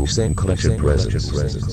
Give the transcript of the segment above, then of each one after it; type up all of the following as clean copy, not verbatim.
Hussein Collections presents.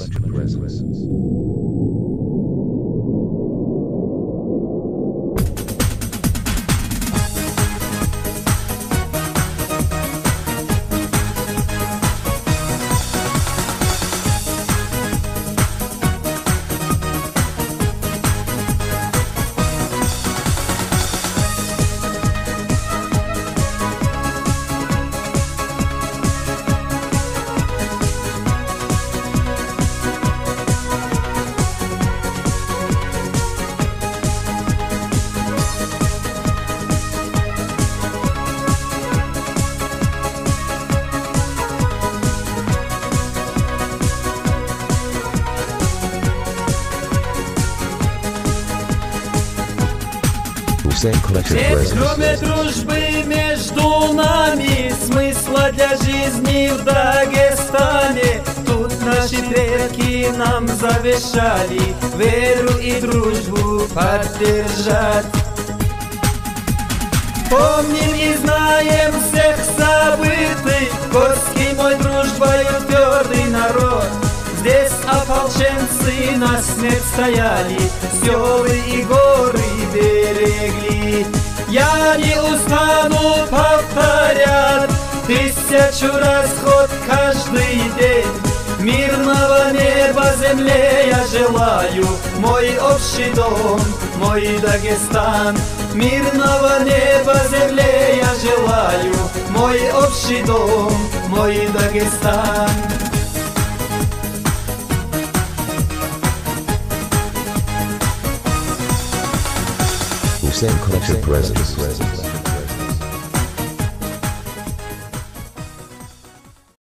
Ведь кроме дружбы между нами, смысла для жизни в Дагестане, тут наши предки нам завещали веру и дружбу поддержать. Помним и знаем всех событий, горский мой дружбою твердый народ. Здесь ополченцы на смерть стояли, селы и горы берегли. Я не устану повторять 1000 раз хоть каждый день. Мирного неба земле я желаю, мой общий дом, мой Дагестан. Мирного неба земле я желаю, мой общий дом, мой Дагестан. Hussein Collections presents.